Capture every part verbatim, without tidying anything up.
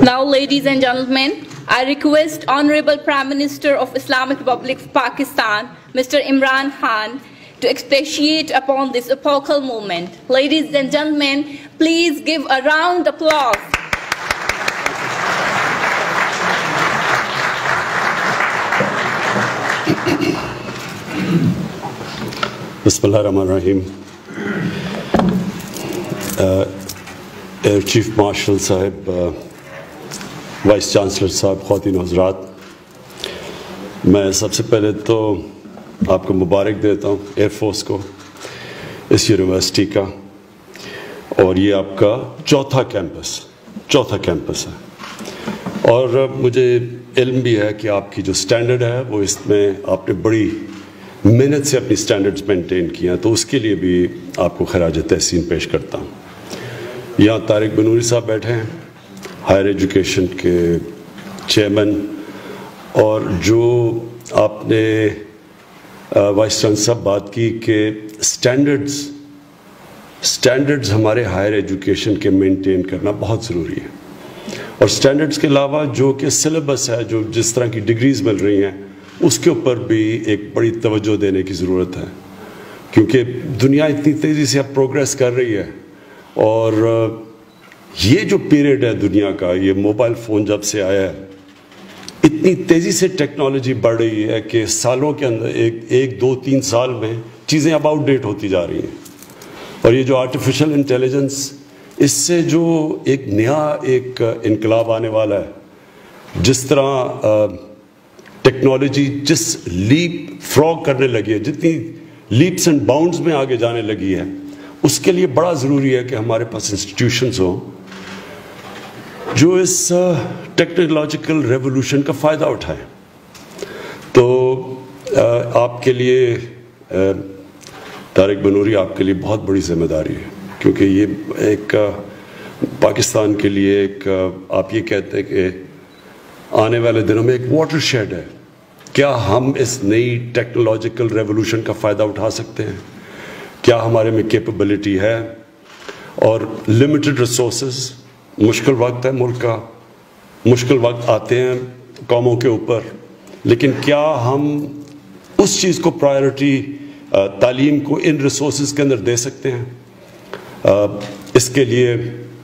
Now, ladies and gentlemen, I request Honorable Prime Minister of Islamic Republic of Pakistan, Mister Imran Khan, to expatiate upon this epochal moment. Ladies and gentlemen, please give a round of applause. Bismillahirrahmanirrahim. uh, Air Chief Marshal Sahib, uh, Vice Chancellor Sahib, Khwateen Hazrat, میں سب سے پہلے تو آپ کو مبارک دیتا ہوں air force کو اس university کا، اور یہ آپ کا چوتھا کیمپس چوتھا کیمپس ہے، اور مجھے علم بھی ہے کہ آپ کی جو سٹینڈرڈ ہے وہ اس میں آپ نے بڑی محنت سے اپنی سٹینڈرڈز مینٹین کیا، تو اس کے لیے بھی آپ کو خراج تحسین پیش کرتا ہوں۔ یہاں طارق بنوری صاحب بیٹھے ہیں، ہائر ایجوکیشن کے چیئرمین، اور جو آپ نے وائس چانسلر صاحب بات کی کہ سٹینڈرڈز سٹینڈرڈز ہمارے ہائر ایجوکیشن کے مینٹین کرنا بہت ضروری ہے، اور سٹینڈرڈز کے علاوہ جو کہ سلیبس ہے، جو جس طرح کی ڈگریز مل رہی ہیں، اس کے اوپر بھی ایک بڑی توجہ دینے کی ضرورت ہے، کیونکہ دنیا اتنی تیزی سے اب پروگریس کر رہی ہے، اور یہ جو پیریڈ ہے دنیا کا، یہ موبائل فون جب سے آیا ہے، اتنی تیزی سے ٹیکنالوجی بڑھ رہی ہے کہ سالوں کے اندر ایک ایک دو تین سال میں چیزیں اب آؤٹ ڈیٹ ہوتی جا رہی ہیں، اور یہ جو آرٹیفیشل انٹیلیجنس، اس سے جو ایک نیا ایک انقلاب آنے والا ہے، جس طرح ٹیکنالوجی جس لیپ فراگ کرنے لگی ہے، جتنی لیپس اینڈ باؤنڈز میں آگے جانے لگی ہے، اس کے لیے بڑا ضروری ہے کہ ہمارے پاس انسٹیٹیوشنز ہوں جو اس ٹیکنالوجیکل ریولوشن کا فائدہ اٹھائیں۔ تو آپ کے لیے طارق بنوری، آپ کے لیے بہت بڑی ذمہ داری ہے، کیونکہ یہ ایک پاکستان کے لیے ایک آپ یہ کہتے ہیں کہ آنے والے دنوں میں ایک واٹر شیڈ ہے۔ کیا ہم اس نئی ٹیکنالوجیکل ریولوشن کا فائدہ اٹھا سکتے ہیں؟ کیا ہمارے میں کیپبلٹی ہے؟ اور لمیٹڈ ریسورسز، مشکل وقت ہے ملک کا، مشکل وقت آتے ہیں قوموں کے اوپر، لیکن کیا ہم اس چیز کو پرائیورٹی، تعلیم کو ان ریسورسز کے اندر دے سکتے ہیں؟ اس کے لیے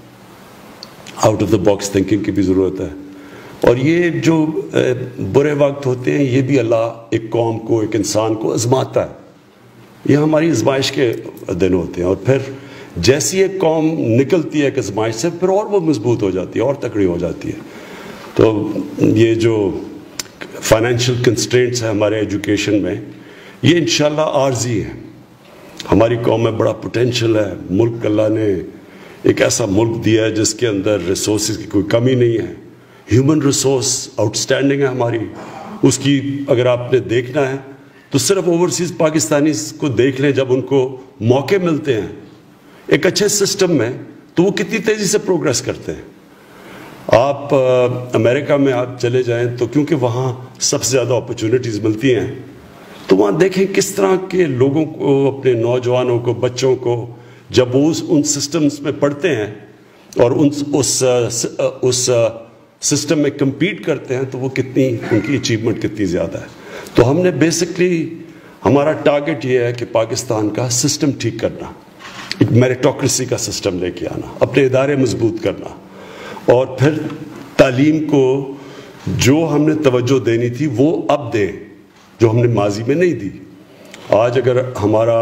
out of the box thinking کی بھی ضرورت ہے، اور یہ جو برے وقت ہوتے ہیں، یہ بھی اللہ ایک قوم کو، ایک انسان کو آزماتا ہے، یہ ہماری آزمائش کے دن ہوتے ہیں، اور پھر جیسی ایک قوم نکلتی ہے ایک آزمائش سے، پھر اور وہ مضبوط ہو جاتی ہے اور تکڑی ہو جاتی ہے۔ تو یہ جو فائنینشیل کنسٹرینٹس ہیں ہمارے ایجوکیشن میں، یہ انشاءاللہ عارضی ہیں۔ ہماری قوم میں بڑا پوٹینشل ہے، ملک اللہ نے ایک ایسا ملک دیا ہے جس کے اندر ریسورسز کی کوئی کمی نہیں ہے، ہیومن ریسورس آؤٹ سٹینڈنگ ہے ہماری، اس کی اگر آپ نے دیکھنا ہے تو صرف اوورسیز پاکستانیز کو دیکھ لیں، جب ان کو موقع ملتے ہیں ایک اچھے سسٹم میں، تو وہ کتنی تیزی سے پروگریس کرتے ہیں۔ آپ امریکہ میں آپ چلے جائیں تو کیونکہ وہاں سب سے زیادہ اپرچونٹیز ملتی ہیں، تو وہاں دیکھیں کس طرح کے لوگوں کو، اپنے نوجوانوں کو، بچوں کو، جب وہ ان سسٹمز میں پڑھتے ہیں اور ان اس اس سسٹم میں کمپیٹ کرتے ہیں، تو وہ کتنی ان کی اچیومنٹ کتنی زیادہ ہے۔ تو ہم نے بیسکلی، ہمارا ٹارگٹ یہ ہے کہ پاکستان کا سسٹم ٹھیک کرنا، ایک میریٹوکریسی کا سسٹم لے کے آنا، اپنے ادارے مضبوط کرنا، اور پھر تعلیم کو جو ہم نے توجہ دینی تھی وہ اب دیں، جو ہم نے ماضی میں نہیں دی۔ آج اگر ہمارا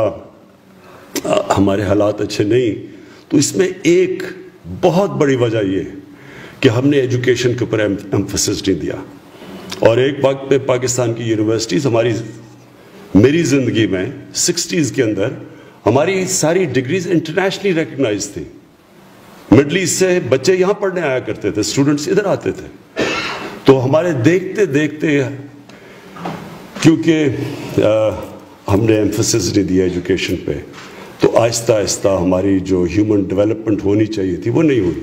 ہمارے حالات اچھے نہیں، تو اس میں ایک بہت بڑی وجہ یہ ہے کہ ہم نے ایجوکیشن کے اوپر ایمفسس نہیں دیا، اور ایک وقت پہ پاکستان کی یونیورسٹیز، ہماری میری زندگی میں سکسٹیز کے اندر ہماری ساری ڈگریز انٹرنیشنلی ریکگنائز تھیں۔ مڈل ایسٹ سے بچے یہاں پڑھنے آیا کرتے تھے، اسٹوڈنٹس ادھر آتے تھے، تو ہمارے دیکھتے دیکھتے، کیونکہ ہم نے ایمفسس نہیں دیا ایجوکیشن پہ، تو آہستہ آہستہ ہماری جو ہیومن ڈیولپمنٹ ہونی چاہیے تھی وہ نہیں ہوئی۔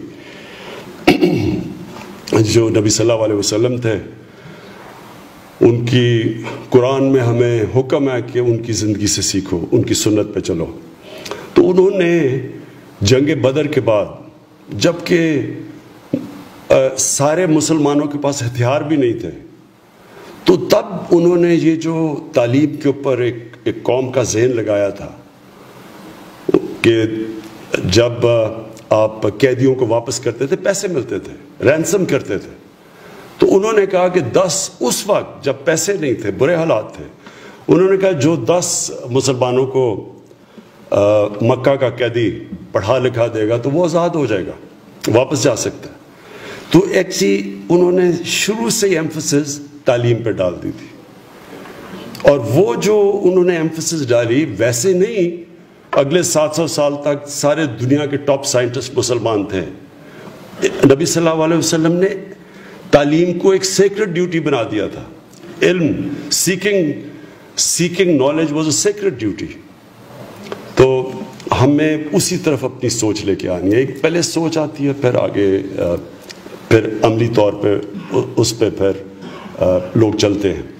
جو نبی صلی اللہ علیہ وسلم تھے، ان کی قرآن میں ہمیں حکم ہے کہ ان کی زندگی سے سیکھو، ان کی سنت پہ چلو، تو انہوں نے جنگ بدر کے بعد، جب کہ سارے مسلمانوں کے پاس ہتھیار بھی نہیں تھے، تو تب انہوں نے یہ جو تعلیم کے اوپر ایک ایک قوم کا ذہن لگایا تھا کہ جب آپ قیدیوں کو واپس کرتے تھے پیسے ملتے تھے، رینسم کرتے تھے، تو انہوں نے کہا کہ دس اس وقت جب پیسے نہیں تھے، برے حالات تھے، انہوں نے کہا جو دس مسلمانوں کو مکہ کا قیدی پڑھا لکھا دے گا تو وہ آزاد ہو جائے گا، واپس جا سکتا ہے۔ تو ایکچولی انہوں نے شروع سے ہی ایمفسس تعلیم پہ ڈال دی تھی، اور وہ جو انہوں نے ایمفسس ڈالی ویسے نہیں، اگلے سات سو سال تک سارے دنیا کے ٹاپ سائنٹسٹ مسلمان تھے۔ نبی صلی اللہ علیہ وسلم نے تعلیم کو ایک سیکرڈ ڈیوٹی بنا دیا تھا، علم seeking seeking knowledge was a sacred duty. تو ہمیں اسی طرف اپنی سوچ لے کے آنی ہے، ایک پہلے سوچ آتی ہے، پھر آگے پھر عملی طور پہ اس پہ پھر لوگ چلتے ہیں۔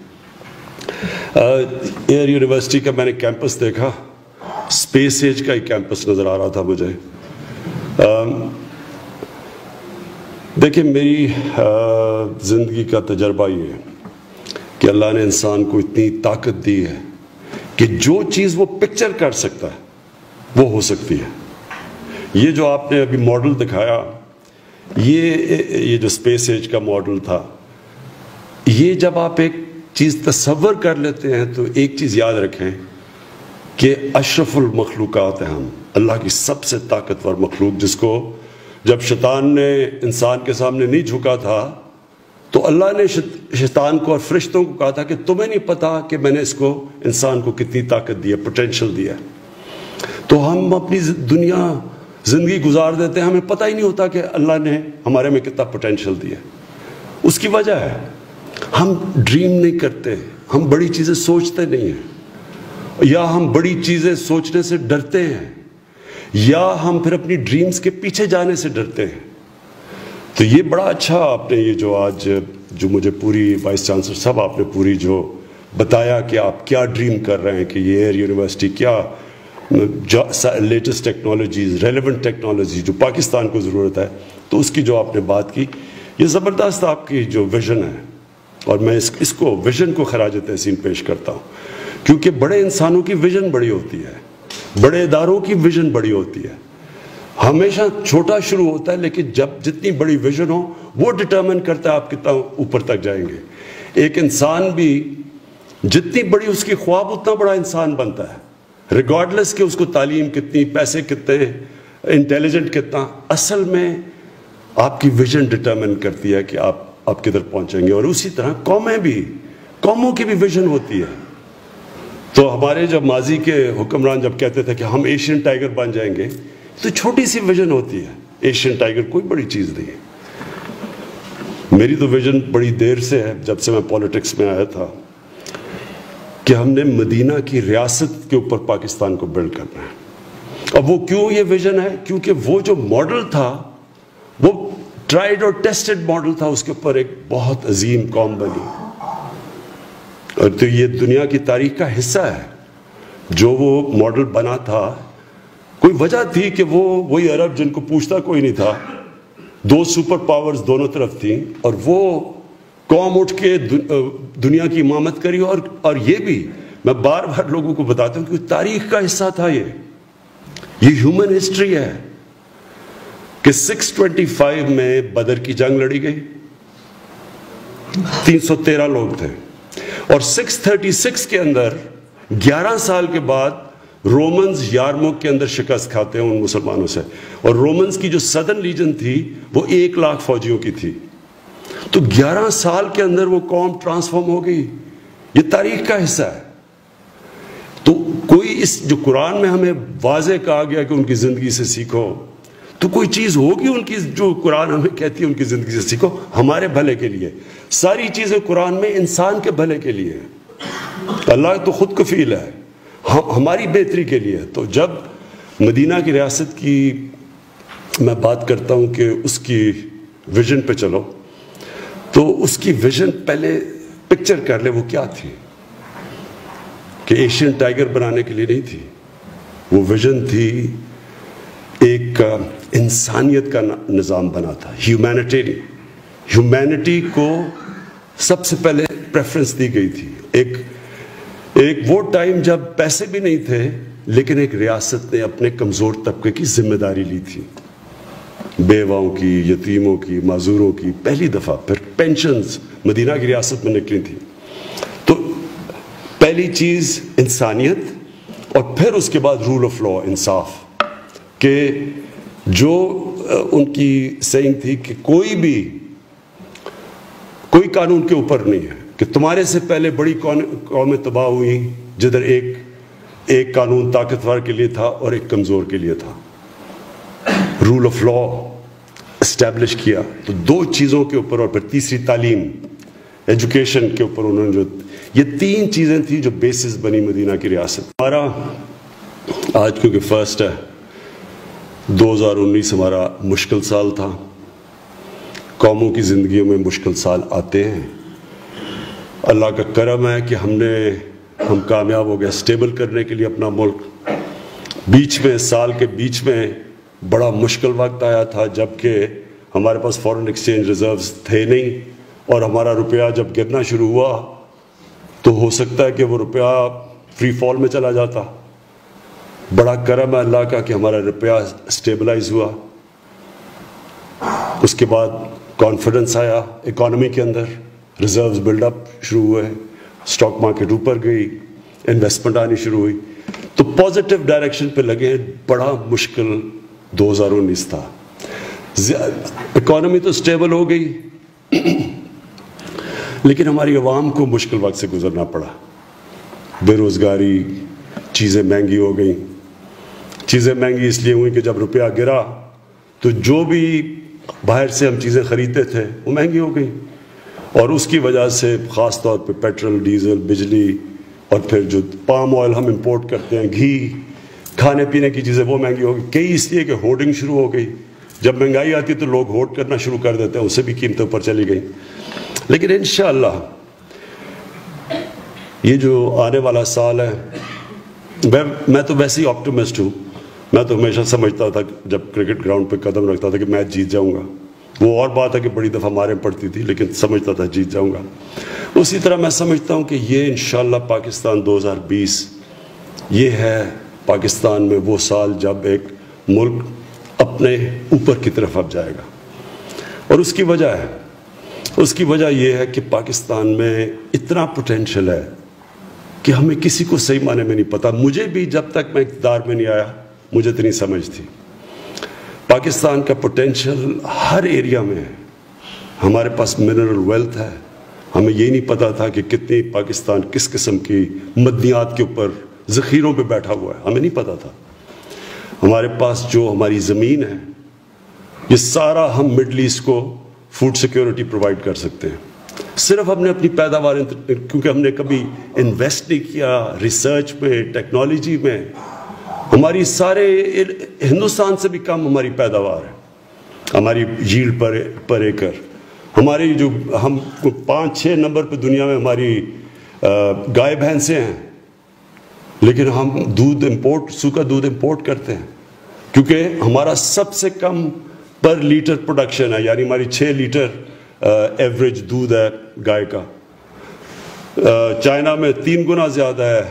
ایئر یونیورسٹی کا میں نے کیمپس دیکھا، اسپیس ایج کا ہی کیمپس نظر آ رہا تھا مجھے۔ دیکھیں میری زندگی کا تجربہ یہ ہے کہ اللہ نے انسان کو اتنی طاقت دی ہے کہ جو چیز وہ پکچر کر سکتا ہے وہ ہو سکتی ہے۔ یہ جو آپ نے ابھی ماڈل دکھایا، یہ یہ جو اسپیس ایج کا ماڈل تھا، یہ جب آپ ایک چیز تصور کر لیتے ہیں تو ایک چیز یاد رکھیں کہ اشرف المخلوقات ہیں ہم، اللہ کی سب سے طاقتور مخلوق، جس کو جب شیطان نے انسان کے سامنے نہیں جھکا تھا تو اللہ نے شیطان کو اور فرشتوں کو کہا تھا کہ تمہیں نہیں پتا کہ میں نے اس کو انسان کو کتنی طاقت دی ہے، پوٹینشل دیا ہے۔ تو ہم اپنی دنیا زندگی گزار دیتے ہیں، ہمیں پتہ ہی نہیں ہوتا کہ اللہ نے ہمارے میں کتنا پوٹینشل دیا ہے۔ اس کی وجہ ہے ہم ڈریم نہیں کرتے، ہم بڑی چیزیں سوچتے نہیں ہیں، یا ہم بڑی چیزیں سوچنے سے ڈرتے ہیں، یا ہم پھر اپنی ڈریمز کے پیچھے جانے سے ڈرتے ہیں۔ تو یہ بڑا اچھا آپ نے یہ جو آج جو مجھے پوری وائس چانسلر صاحب آپ نے پوری جو بتایا کہ آپ کیا ڈریم کر رہے ہیں کہ یہ ایئر یونیورسٹی کیا لیٹسٹ ٹیکنالوجیز، ریلیونٹ ٹیکنالوجی جو پاکستان کو ضرورت ہے، تو اس کی جو آپ نے بات کی، یہ زبردست آپ کی جو ویژن ہے، اور میں اس اس کو ویژن کو خراج تحسین پیش کرتا ہوں، کیونکہ بڑے انسانوں کی ویژن بڑی ہوتی ہے، بڑے اداروں کی ویژن بڑی ہوتی ہے۔ ہمیشہ چھوٹا شروع ہوتا ہے، لیکن جب جتنی بڑی ویژن ہو وہ ڈٹرمن کرتا ہے آپ کتنا اوپر تک جائیں گے۔ ایک انسان بھی جتنی بڑی اس کی خواب اتنا بڑا انسان بنتا ہے، ریگارڈلیس کہ اس کو تعلیم کتنی، پیسے کتنے، انٹیلیجنٹ کتنا، اصل میں آپ کی ویژن ڈٹرمن کرتی ہے کہ آپ آپ کدھر پہنچیں گے۔ اور اسی طرح قومیں بھی، قوموں کی بھی ویژن ہوتی ہے۔ تو ہمارے جب ماضی کے حکمران جب کہتے تھے کہ ہم ایشین ٹائیگر بن جائیں گے، تو چھوٹی سی ویژن ہوتی ہے، ایشین ٹائیگر کوئی بڑی چیز نہیں ہے۔ میری تو ویژن بڑی دیر سے ہے، جب سے میں پولیٹکس میں آیا تھا، کہ ہم نے مدینہ کی ریاست کے اوپر پاکستان کو بلڈ کرنا ہے۔ اب وہ کیوں یہ ویژن ہے؟ کیونکہ وہ جو ماڈل تھا وہ ٹرائیڈ اور ٹیسٹڈ ماڈل تھا، اس کے اوپر ایک بہت عظیم قوم بنی، اور تو یہ دنیا کی تاریخ کا حصہ ہے۔ جو وہ ماڈل بنا تھا، کوئی وجہ تھی کہ وہ وہی عرب جن کو پوچھتا کوئی نہیں تھا، دو سپر پاورز دونوں طرف تھیں، اور وہ قوم اٹھ کے دنیا کی امامت کری۔ اور اور یہ بھی میں بار بار لوگوں کو بتاتا ہوں کہ تاریخ کا حصہ تھا، یہ یہ ہیومن ہسٹری ہے کہ سکس ٹوینٹی فائیو میں بدر کی جنگ لڑی گئی، تین سو تیرہ لوگ تھے، اور سکس تھرٹی سکس کے اندر گیارہ سال کے بعد رومنز یارموک کے اندر شکست کھاتے ہیں ان مسلمانوں سے، اور رومنز کی جو سدرن لیجن تھی وہ ایک لاکھ فوجیوں کی تھی۔ تو گیارہ سال کے اندر وہ قوم ٹرانسفارم ہو گئی، یہ تاریخ کا حصہ ہے۔ تو کوئی اس جو قرآن میں ہمیں واضح کہا گیا کہ ان کی زندگی سے سیکھو، تو کوئی چیز ہوگی ان کی جو قرآن ہمیں کہتی ہے ان کی زندگی سے سیکھو، ہمارے بھلے کے لیے۔ ساری چیزیں قرآن میں انسان کے بھلے کے لیے ہیں، اللہ تو خود کفیل ہے، ہماری بہتری کے لیے۔ تو جب مدینہ کی ریاست کی میں بات کرتا ہوں کہ اس کی ویژن پہ چلو، تو اس کی ویژن پہلے پکچر کر لے وہ کیا تھی، کہ ایشین ٹائیگر بنانے کے لیے نہیں تھی، وہ ویژن تھی ایک انسانیت کا نظام بنا تھا، ہیومینیٹیرین۔ ہیومینٹی کو سب سے پہلے پریفرنس دی گئی تھی. ایک ایک وہ ٹائم جب پیسے بھی نہیں تھے لیکن ایک ریاست نے اپنے کمزور طبقے کی ذمہ داری لی تھی, بیواؤں کی, یتیموں کی, معذوروں کی. پہلی دفعہ پھر پینشنز مدینہ کی ریاست میں نکلی تھی. تو پہلی چیز انسانیت, اور پھر اس کے بعد رول آف لا, انصاف. کہ جو ان کی سینگ تھی کہ کوئی بھی کوئی قانون کے اوپر نہیں ہے, کہ تمہارے سے پہلے بڑی قومیں تباہ ہوئی جدھر ایک ایک قانون طاقتور کے لیے تھا اور ایک کمزور کے لیے تھا. رول آف لا اسٹیبلش کیا. تو دو چیزوں کے اوپر, اور پھر تیسری تعلیم, ایجوکیشن کے اوپر انہوں نے جو, یہ تین چیزیں تھیں جو بیسس بنی مدینہ کی ریاست. ہمارا آج کیونکہ فرسٹ ہے, دو ہزار انیس ہمارا مشکل سال تھا. قوموں کی زندگیوں میں مشکل سال آتے ہیں. اللہ کا کرم ہے کہ ہم نے ہم کامیاب ہو گئے اسٹیبل کرنے کے لیے اپنا ملک. بیچ میں, سال کے بیچ میں بڑا مشکل وقت آیا تھا جب کہ ہمارے پاس فورن ایکسچینج ریزروز تھے نہیں, اور ہمارا روپیہ جب گرنا شروع ہوا تو ہو سکتا ہے کہ وہ روپیہ فری فال میں چلا جاتا. بڑا کرم ہے اللہ کا کہ ہمارا روپیہ اسٹیبلائز ہوا. اس کے بعد کانفیڈنس آیا اکانومی کے اندر, ریزروز بلڈ اپ شروع ہوئے, اسٹاک مارکیٹ اوپر گئی, انویسٹمنٹ آنی شروع ہوئی. تو پازیٹیو ڈائریکشن پہ لگے. بڑا مشکل دو ہزار انیس تھا. اکانومی تو اسٹیبل ہو گئی لیکن ہماری عوام کو مشکل وقت سے گزرنا پڑا. بے روزگاری, چیزیں مہنگی ہو گئیں. چیزیں مہنگی اس لیے ہوئی کہ جب روپیہ گرا تو جو بھی باہر سے ہم چیزیں خریدتے تھے وہ مہنگی ہو گئیں, اور اس کی وجہ سے خاص طور پہ پیٹرول, ڈیزل, بجلی, اور پھر جو پام آئل ہم امپورٹ کرتے ہیں, گھی, کھانے پینے کی چیزیں, وہ مہنگی ہو گئی. کئی اس لیے کہ ہوڈنگ شروع ہو گئی. جب مہنگائی آتی تو لوگ ہوڈ کرنا شروع کر دیتے ہیں, اس سے بھی قیمتوں پر چلی گئیں. لیکن انشاءاللہ یہ جو آنے والا سال ہے, میں میں تو ویسے ہی آپٹیمسٹ ہوں. میں تو ہمیشہ سمجھتا تھا جب کرکٹ گراؤنڈ پہ قدم رکھتا تھا کہ میچ جیت جاؤں گا. وہ اور بات ہے کہ بڑی دفعہ ماریں پڑتی تھی, لیکن سمجھتا تھا جیت جاؤں گا. اسی طرح میں سمجھتا ہوں کہ یہ انشاءاللہ پاکستان دو ہزار بیس یہ ہے پاکستان میں وہ سال جب ایک ملک اپنے اوپر کی طرف اب جائے گا. اور اس کی وجہ ہے اس کی وجہ یہ ہے کہ پاکستان میں اتنا پوٹینشل ہے کہ ہمیں کسی کو صحیح معنی میں نہیں پتا. مجھے بھی جب تک میں اقتدار میں نہیں آیا مجھے اتنی سمجھ تھی. پاکستان کا پوٹینشل ہر ایریا میں ہے. ہمارے پاس منرل ویلتھ ہے. ہمیں یہ نہیں پتا تھا کہ کتنی پاکستان کس قسم کی مدنیات کے اوپر ذخیروں پہ بیٹھا ہوا ہے, ہمیں نہیں پتا تھا. ہمارے پاس جو ہماری زمین ہے یہ سارا ہم مڈل ایسٹ کو فوڈ سیکیورٹی پرووائڈ کر سکتے ہیں. صرف ہم نے اپنی پیداوار, کیونکہ ہم نے کبھی انویسٹ نہیں کیا ریسرچ میں, ٹیکنالوجی میں. ہماری سارے ہندوستان سے بھی کم ہماری پیداوار ہے, ہماری ییلڈ پر پر ایکر. ہماری جو ہم پانچ چھ نمبر پہ دنیا میں ہماری گائے بھینسیں ہیں, لیکن ہم دودھ امپورٹ, سوکھا دودھ امپورٹ کرتے ہیں کیونکہ ہمارا سب سے کم پر لیٹر پروڈکشن ہے. یعنی ہماری چھ لیٹر ایوریج دودھ ہے گائے کا. چائنا میں تین گنا زیادہ ہے,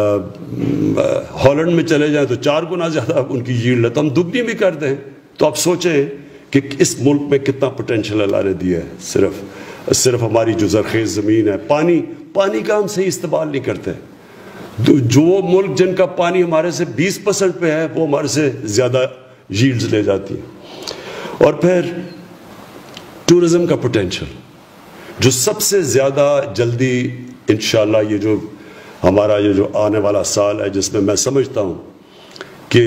ہالینڈ میں چلے جائیں تو چار گنا زیادہ ان کی ییلڈ ہے. تو ہم دگنی بھی کر دیں تو آپ سوچیں کہ اس ملک میں کتنا پوٹینشل اللہ نے دیا ہے. صرف صرف ہماری جو زرخیز زمین ہے, پانی پانی کا ہم صحیح استعمال نہیں کرتے. جو ملک جن کا پانی ہمارے سے بیس پرسنٹ پہ ہے وہ ہمارے سے زیادہ ییلڈز لے جاتی ہیں. اور پھر ٹورزم کا پوٹینشل جو سب سے زیادہ جلدی انشاءاللہ یہ جو ہمارا یہ جو آنے والا سال ہے جس میں میں سمجھتا ہوں کہ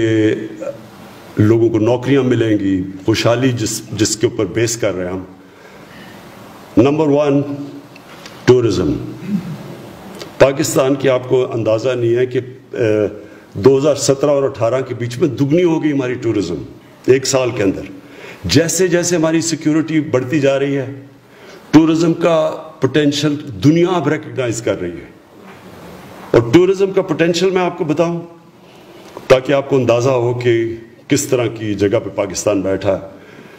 لوگوں کو نوکریاں ملیں گی, خوشحالی جس جس کے اوپر بیس کر رہے ہیں ہم. Number one tourism. پاکستان کی آپ کو اندازہ نہیں ہے کہ دو ہزار سترہ اور اٹھارہ کے بیچ میں دگنی ہو گئی ہماری ٹورزم ایک سال کے اندر. جیسے جیسے ہماری سیکیورٹی بڑھتی جا رہی ہے ٹورزم کا پوٹینشل دنیا اب ریکگنائز کر رہی ہے. اور ٹورزم کا پوٹینشل میں آپ کو بتاؤں تاکہ آپ کو اندازہ ہو کہ کس طرح کی جگہ پہ پاکستان بیٹھا ہے.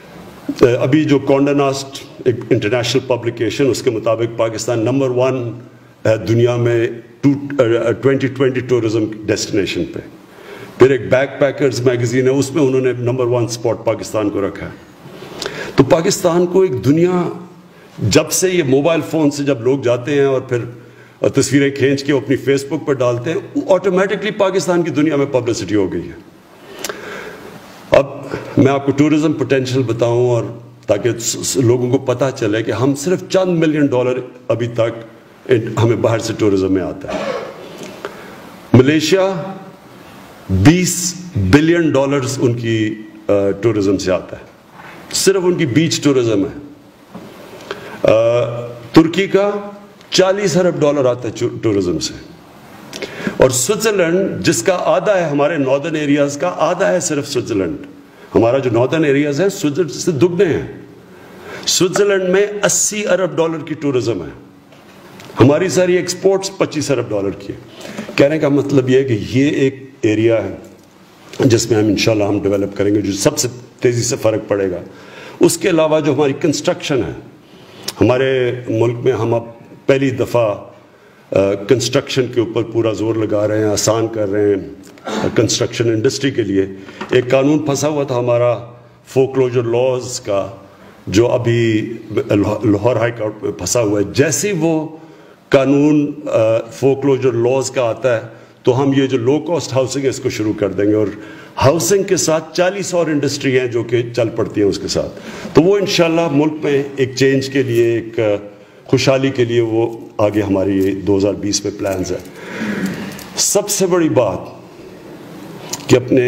ابھی جو کونڈا ناسٹ ایک انٹرنیشنل پبلیکیشن، اس کے مطابق پاکستان نمبر ون ہے دنیا میں ٹوینٹی ٹوینٹی ٹورزم ڈیسٹینیشن پہ. پھر ایک بیک پیکرز میگزین ہے، اس میں انہوں نے نمبر ون سپاٹ پاکستان کو رکھا ہے. تو پاکستان کو ایک دنیا، جب سے یہ موبائل فون سے جب لوگ جاتے ہیں اور پھر تصویریں کھینچ کے اپنی فیس بک پر ڈالتے ہیں، آٹومیٹکلی پاکستان کی دنیا میں پبلسٹی ہو گئی ہے. اب میں آپ کو ٹورزم پوٹینشیل بتاؤں، اور تاکہ لوگوں کو پتہ چلے کہ ہم صرف چند ملین ڈالر ابھی تک ہمیں باہر سے ٹورزم میں آتا ہے. ملیشیا بیس بلین ڈالرز ان کی ٹورزم سے آتا ہے، صرف ان کی بیچ ٹورزم ہے. ترکی کا چالیس ارب ڈالر آتا ہے ٹورزم سے. اور سوئٹزرلینڈ جس کا آدھا ہے ہمارے ناردرن ایریاز کا، آدھا ہے صرف سوئٹزرلینڈ. ہمارا جو ناردرن ایریاز ہے سوئٹزرلینڈ سے دگنے ہیں. سوئٹزرلینڈ میں اسی ارب ڈالر کی ٹورزم ہے، ہماری ساری ایکسپورٹس پچیس ارب ڈالر کی. کہنے کا مطلب یہ ہے کہ یہ ایک ایریا ہے جس میں ہم انشاءاللہ ہم ڈیولپ کریں گے، جو سب سے تیزی سے فرق پڑے گا. اس کے علاوہ جو ہماری کنسٹرکشن ہے، ہمارے ملک میں ہم اب پہلی دفعہ کنسٹرکشن کے اوپر پورا زور لگا رہے ہیں، آسان کر رہے ہیں کنسٹرکشن انڈسٹری کے لیے. ایک قانون پھنسا ہوا تھا ہمارا فورکلوجر لاز کا، جو ابھی لاہور ہائی کورٹ میں پھنسا ہوا ہے. جیسے ہی وہ قانون فورکلوجر لاز کا آتا ہے تو ہم یہ جو لو کاسٹ ہاؤسنگ ہے اس کو شروع کر دیں گے، اور ہاؤسنگ کے ساتھ چالیس اور انڈسٹری ہیں جو کہ چل پڑتی ہیں اس کے ساتھ. تو وہ انشاءاللہ ملک میں ایک چینج کے لیے، ایک خوشحالی کے لیے، وہ آگے ہماری یہ دو ہزار بیس میں پلانز ہیں. سب سے بڑی بات کہ اپنے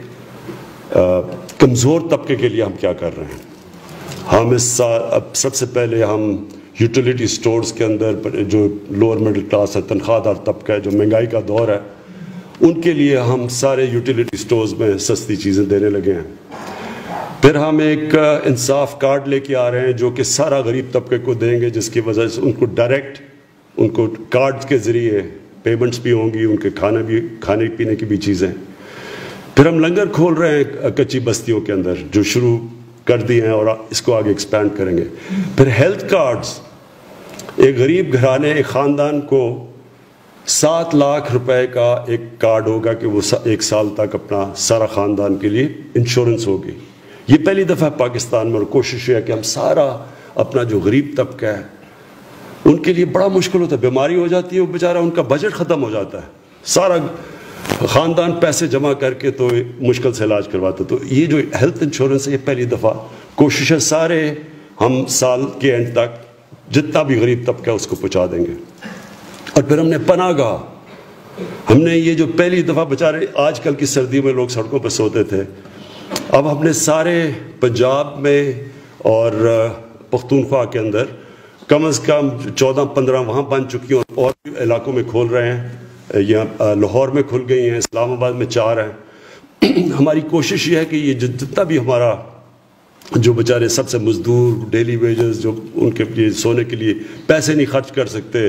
کمزور طبقے کے لیے ہم کیا کر رہے ہیں. ہم اس سال اب سب سے پہلے ہم یوٹیلیٹی سٹورز کے اندر جو لوور مڈل کلاس ہے، تنخواہ دار طبقہ ہے، جو مہنگائی کا دور ہے، ان کے لیے ہم سارے یوٹیلیٹی سٹورز میں سستی چیزیں دینے لگے ہیں. پھر ہم ایک انصاف کارڈ لے کے آ رہے ہیں جو کہ سارا غریب طبقے کو دیں گے، جس کی وجہ سے ان کو ڈائریکٹ ان کو کارڈ کے ذریعے پیمنٹس بھی ہوں گی، ان کے کھانا بھی، کھانے پینے کی بھی چیزیں. پھر ہم لنگر کھول رہے ہیں کچی بستیوں کے اندر، جو شروع کر دی ہیں اور اس کو آگے ایکسپینڈ کریں گے. پھر ہیلتھ کارڈز، ایک غریب گھرانے، ایک خاندان کو سات لاکھ روپے کا ایک کارڈ ہوگا کہ وہ ایک سال تک اپنا سارا خاندان کے لیے انشورنس ہوگی. یہ پہلی دفعہ پاکستان میں، اور کوشش ہے کہ ہم سارا اپنا جو غریب طبقہ ہے ان کے لیے بڑا مشکل ہوتا ہے، بیماری ہو جاتی ہے، وہ بیچارہ ان کا بجٹ ختم ہو جاتا ہے، سارا خاندان پیسے جمع کر کے تو مشکل سے علاج کرواتا. تو یہ جو ہیلتھ انشورنس ہے یہ پہلی دفعہ کوشش ہے سارے ہم سال کے اینڈ تک جتنا بھی غریب طبقہ ہے اس کو پہنچا دیں گے. اور پھر ہم نے پناہ گاہ، ہم نے یہ جو پہلی دفعہ بیچارے آج کل کی سردیوں میں لوگ سڑکوں پہ سوتے تھے، اب ہم نے سارے پنجاب میں اور پختونخوا کے اندر کم از کم چودہ پندرہ وہاں بن چکی ہیں، اور بھی علاقوں میں کھول رہے ہیں. یہاں لاہور میں کھل گئی ہیں، اسلام آباد میں چار ہیں. ہماری کوشش یہ ہے کہ یہ جتنا بھی ہمارا جو بیچارے سب سے مزدور، ڈیلی ویجز، جو ان کے لیے سونے کے لیے پیسے نہیں خرچ کر سکتے،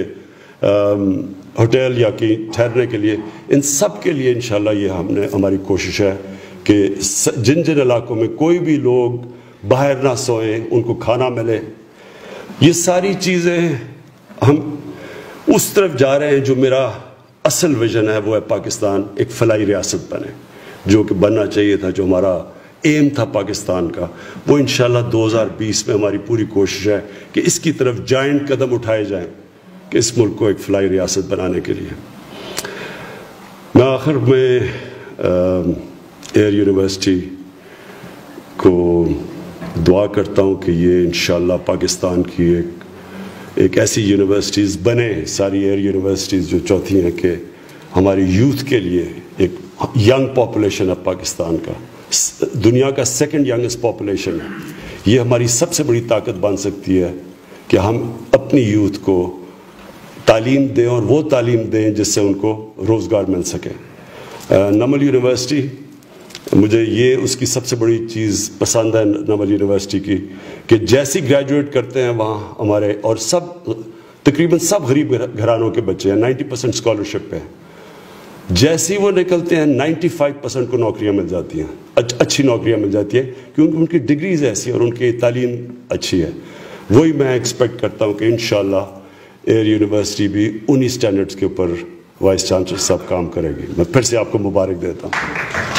ہوٹل یا کہ ٹھہرنے کے لیے، ان سب کے لیے انشاءاللہ یہ ہم نے ہماری کوشش ہے کہ جن جن علاقوں میں کوئی بھی لوگ باہر نہ سوئیں، ان کو کھانا ملے. یہ ساری چیزیں ہم اس طرف جا رہے ہیں جو میرا اصل ویژن ہے، وہ ہے پاکستان ایک فلاحی ریاست بنے، جو کہ بننا چاہیے تھا، جو ہمارا ایم تھا پاکستان کا. وہ انشاءاللہ دو ہزار بیس میں ہماری پوری کوشش ہے کہ اس کی طرف جائنٹ قدم اٹھائے جائیں کہ اس ملک کو ایک فلاحی ریاست بنانے کے لیے. میں آخر میں ایئر یونیورسٹی کو دعا کرتا ہوں کہ یہ انشاءاللہ پاکستان کی ایک ایک ایسی یونیورسٹیز بنے، ساری ایئر یونیورسٹیز جو چوتھی ہیں، کہ ہماری یوتھ کے لیے ایک ینگ پاپولیشن ہے پاکستان کا، دنیا کا سیکنڈ ینگسٹ پاپولیشن ہے. یہ ہماری سب سے بڑی طاقت بن سکتی ہے کہ ہم اپنی یوتھ کو تعلیم دیں، اور وہ تعلیم دیں جس سے ان کو روزگار مل سکے. نمل یونیورسٹی، مجھے یہ اس کی سب سے بڑی چیز پسند ہے نمل یونیورسٹی کی، کہ جیسی گریجویٹ کرتے ہیں وہاں ہمارے، اور سب تقریباً سب غریب گھرانوں کے بچے ہیں، نائنٹی پرسینٹ اسکالرشپ پہ. جیسی وہ نکلتے ہیں نائنٹی فائیو پرسینٹ کو نوکریاں مل جاتی ہیں، اچھی نوکریاں مل جاتی ہیں کیونکہ ان کی ڈگریز ایسی ہیں اور ان کی تعلیم اچھی ہے. وہی میں ایکسپیکٹ کرتا ہوں کہ انشاءاللہ ایئر یونیورسٹی بھی انہی سٹینڈرڈز کے اوپر وائس چانسلر صاحب کام کرے گی. میں پھر سے آپ کو مبارک دیتا ہوں.